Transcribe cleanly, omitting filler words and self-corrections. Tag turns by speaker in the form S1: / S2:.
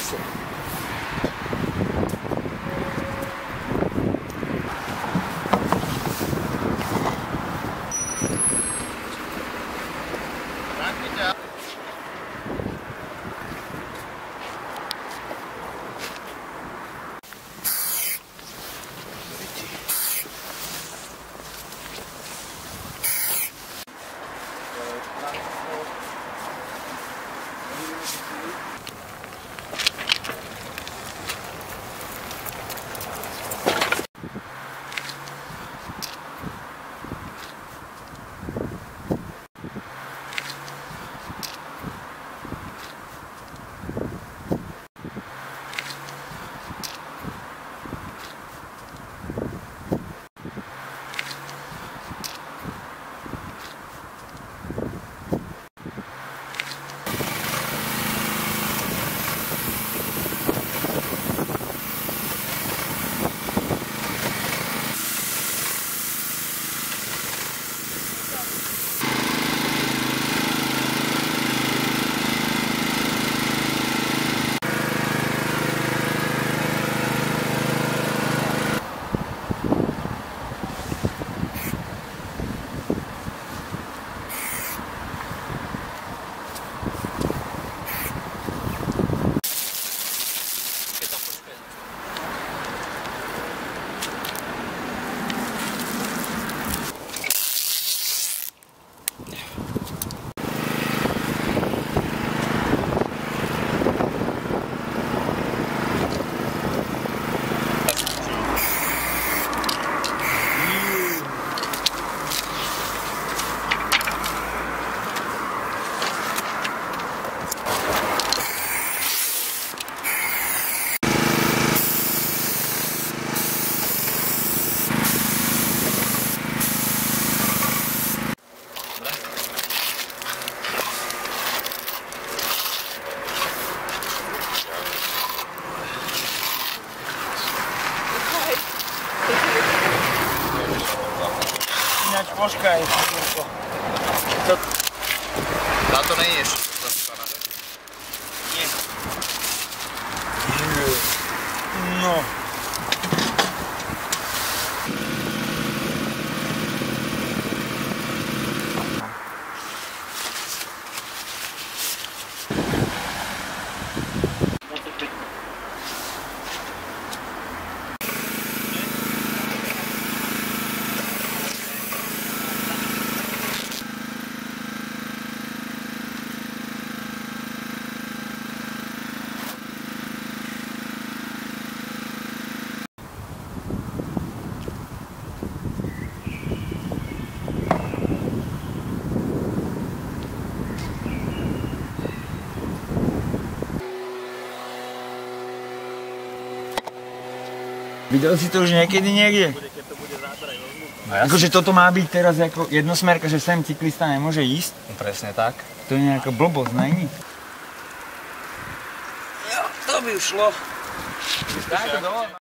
S1: trase. Ináč počkaj, Jurko.
S2: Táto neješ zasypaná.
S1: Nie. No.
S3: Videl si to už niekedy niekde?
S2: No
S3: akože toto má byť teraz ako jednosmerka, že sem cyklista nemôže ísť?
S2: Presne tak.
S3: To je nejaká blbosť, není?
S1: Jo, to by už šlo.
S3: Daj to dole.